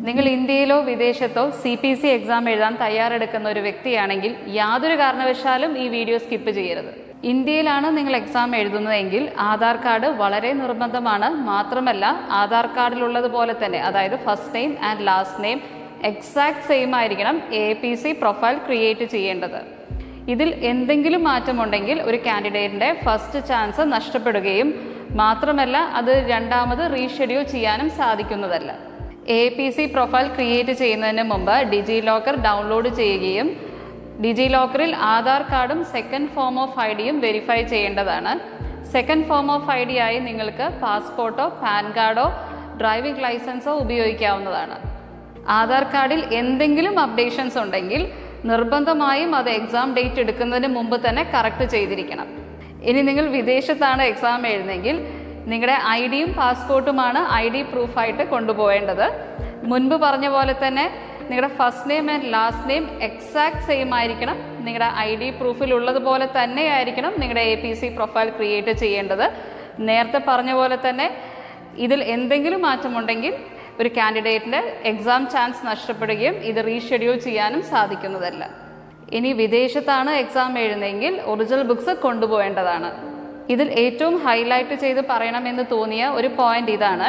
നിങ്ങൾ ഇന്ത്യയിലോ വിദേശത്തോ CPC exam എഴുതാൻ തയ്യാറെടുക്കുന്ന ഒരു വ്യക്തിയാണെങ്കിൽ യാതൊരു കാരണവശാലും ഈ വീഡിയോ സ്കിപ്പ് ചെയ്യരുത്. ഇന്ത്യയിലാണ് നിങ്ങൾ എക്സാം എഴുതുന്നതെങ്കിൽ ആധാർ കാർഡ് വളരെ നിർബന്ധമാണ്. മാത്രമല്ല ആധാർ കാർഡിലുള്ളതുപോലെ തന്നെ, അതായത് first name and last name exact same ആയിരിക്കണം AAPC പ്രൊഫൈൽ ക്രിയേറ്റ് ചെയ്യേണ്ടത്. ഇതിൽ എന്തെങ്കിലും മാറ്റമുണ്ടെങ്കിൽ ഒരു കാൻഡിഡേറ്റിൻ്റെ ഫസ്റ്റ് ചാൻസ് നഷ്ടപ്പെടുകയും മാത്രമല്ല അത് രണ്ടാമത് റീഷെഡ്യൂൾ ചെയ്യാനും സാധിക്കുന്നതല്ല. AAPC പ്രൊഫൈൽ ക്രിയേറ്റ് ചെയ്യുന്നതിന് മുമ്പ് ഡിജി ലോക്കർ ഡൗൺലോഡ് ചെയ്യുകയും ഡിജി ലോക്കറിൽ ആധാർ കാർഡും സെക്കൻഡ് ഫോം ഓഫ് ID-യും വെരിഫൈ ചെയ്യേണ്ടതാണ്. സെക്കൻഡ് ഫോം ഓഫ് ID ആയി നിങ്ങൾക്ക് പാസ്പോർട്ടോ പാൻ കാർഡോ ഡ്രൈവിംഗ് ലൈസൻസോ ഉപയോഗിക്കാവുന്നതാണ്. ആധാർ കാർഡിൽ എന്തെങ്കിലും അപ്ഡേഷൻസ് ഉണ്ടെങ്കിൽ നിർബന്ധമായും അത് എക്സാം ഡേറ്റ് എടുക്കുന്നതിന് മുമ്പ് തന്നെ കറക്റ്റ് ചെയ്തിരിക്കണം. ഇനി നിങ്ങൾ വിദേശത്താണ് എക്സാം എഴുതുന്നതെങ്കിൽ നിങ്ങളുടെ ID-യും പാസ്പോർട്ടുമാണ് ID പ്രൂഫായിട്ട് കൊണ്ടുപോകേണ്ടത്. മുൻപ് പറഞ്ഞ പോലെ തന്നെ നിങ്ങളുടെ first name and last name exact same ആയിരിക്കണം. നിങ്ങളുടെ ID പ്രൂഫിലുള്ളതുപോലെ തന്നെ ആയിരിക്കണം നിങ്ങളുടെ AAPC പ്രൊഫൈൽ ക്രിയേറ്റ് ചെയ്യേണ്ടത്. നേരത്തെ പറഞ്ഞ പോലെ തന്നെ ഇതിൽ എന്തെങ്കിലും മാറ്റമുണ്ടെങ്കിൽ ഒരു കാൻഡിഡേറ്റിൻ്റെ എക്സാം ചാൻസ് നഷ്ടപ്പെടുകയും ഇത് റീഷെഡ്യൂൾ ചെയ്യാനും സാധിക്കുന്നതല്ല. ഇനി വിദേശത്താണ് എക്സാം എഴുതുന്നതെങ്കിൽ ഒറിജിനൽ ബുക്സ് കൊണ്ടുപോകേണ്ടതാണ്. ഇതിൽ ഏറ്റവും ഹൈലൈറ്റ് ചെയ്ത് പറയണമെന്ന് തോന്നിയ ഒരു പോയിന്റ് ഇതാണ്: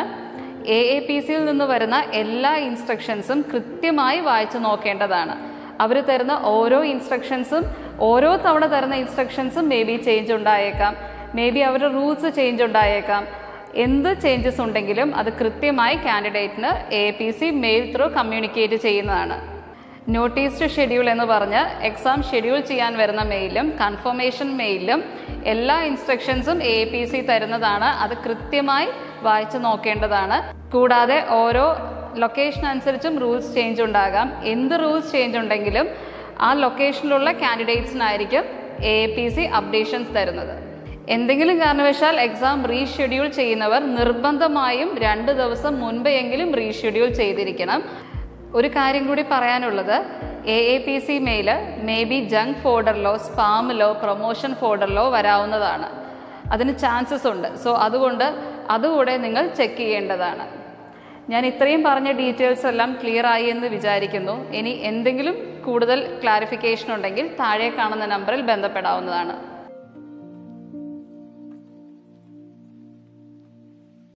AAPCയിൽ നിന്ന് വരുന്ന എല്ലാ ഇൻസ്ട്രക്ഷൻസും കൃത്യമായി വായിച്ചു നോക്കേണ്ടതാണ്. അവർ തരുന്ന ഓരോ ഇൻസ്ട്രക്ഷൻസും, ഓരോ തവണ തരുന്ന ഇൻസ്ട്രക്ഷൻസും മേ ബി ചേഞ്ച് ഉണ്ടായേക്കാം, മേ ബി അവരുടെ റൂൾസ് ചേഞ്ച് ഉണ്ടായേക്കാം. എന്ത് ചേഞ്ചസ് ഉണ്ടെങ്കിലും അത് കൃത്യമായി കാൻഡിഡേറ്റിന് AAPC മെയിൽ ത്രൂ കമ്മ്യൂണിക്കേറ്റ് ചെയ്യുന്നതാണ്. നോട്ടീസ്ഡ് ഷെഡ്യൂൾ എന്ന് പറഞ്ഞ് എക്സാം ഷെഡ്യൂൾ ചെയ്യാൻ വരുന്ന മെയിലും കൺഫർമേഷൻ മെയിലും എല്ലാ ഇൻസ്ട്രക്ഷൻസും AAPC തരുന്നതാണ്. അത് കൃത്യമായി വായിച്ചു നോക്കേണ്ടതാണ്. കൂടാതെ ഓരോ ലൊക്കേഷൻ അനുസരിച്ചും റൂൾസ് ചേഞ്ച് ഉണ്ടാകാം. എന്ത് റൂൾസ് ചേഞ്ച് ഉണ്ടെങ്കിലും ആ ലൊക്കേഷനിലുള്ള കാൻഡിഡേറ്റ്സിനായിരിക്കും AAPC അപ്ഡേഷൻസ് തരുന്നത്. എന്തെങ്കിലും കാരണവശാൽ എക്സാം റീഷെഡ്യൂൾ ചെയ്യുന്നവർ നിർബന്ധമായും 2 ദിവസം മുൻപെങ്കിലും റീഷെഡ്യൂൾ ചെയ്തിരിക്കണം. ഒരു കാര്യം കൂടി പറയാനുള്ളത്, AAPC mail may be junk ഫോൾഡറിലോ സ്പാമിലോ പ്രൊമോഷൻ ഫോൾഡറിലോ വരാവുന്നതാണ്. അതിന് ചാൻസസ് ഉണ്ട്. സോ അതുകൊണ്ട് അതുകൂടെ നിങ്ങൾ ചെക്ക് ചെയ്യേണ്ടതാണ്. ഞാൻ ഇത്രയും പറഞ്ഞ ഡീറ്റെയിൽസ് എല്ലാം ക്ലിയർ ആയി എന്ന് വിചാരിക്കുന്നു. ഇനി എന്തെങ്കിലും കൂടുതൽ ക്ലാരിഫിക്കേഷൻ ഉണ്ടെങ്കിൽ താഴെ കാണുന്ന നമ്പറിൽ ബന്ധപ്പെടാവുന്നതാണ്.